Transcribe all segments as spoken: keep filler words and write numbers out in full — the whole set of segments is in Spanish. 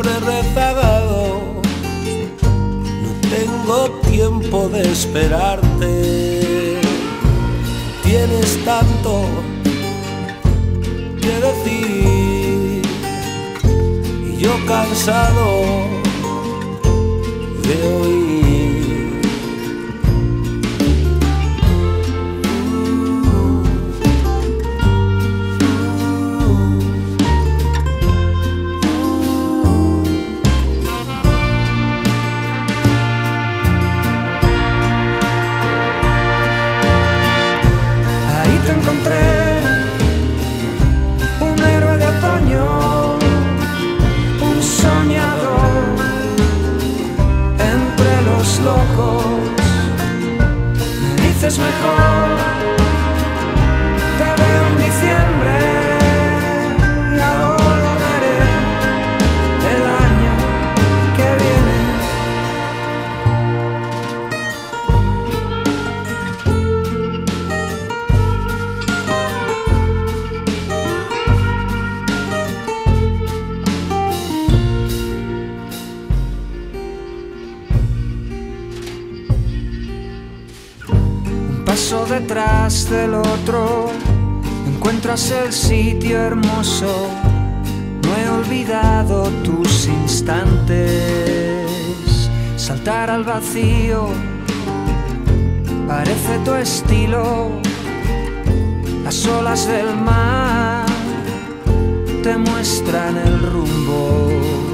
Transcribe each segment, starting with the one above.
siempre rezagado. No tengo tiempo de esperarte. Tienes tanto que decir y yo cansado de oír. Te encontré, un héroe de otoño, un soñador entre los locos. Me dices mejor, te veo en diciembre y ahora veré el año que viene. Paso detrás del otro, encuentras el sitio hermoso. No he olvidado tus instantes. Saltar al vacío parece tu estilo. Las olas del mar te muestran el rumbo.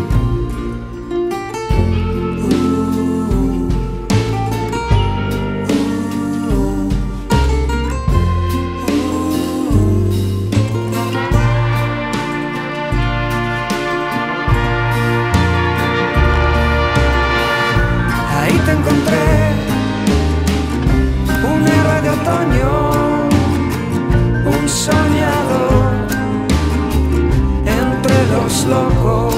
Te encontré, un héroe de otoño, un soñador entre los locos.